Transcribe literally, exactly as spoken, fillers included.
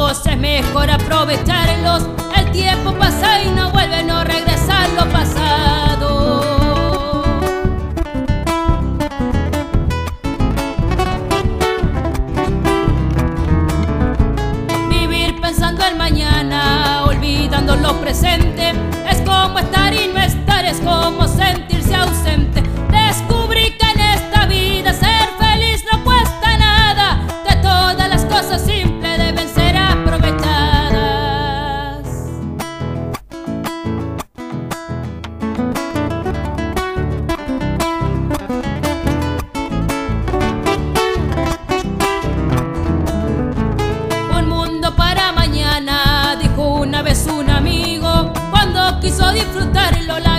momentos es mejor aprovecharlos. El tiempo pasa y no vuelve, no regresa lo pasado. Vivir pensando en mañana, olvidando lo presente, es como estar y no estar, es como sentirse ausente. Descubrí que en esta vida ser feliz no cuesta nada, que todas las cosas simples deben ser aprovechadas. Un mundo para mañana, dijo una vez un amigo, cuando quiso disfrutarlo la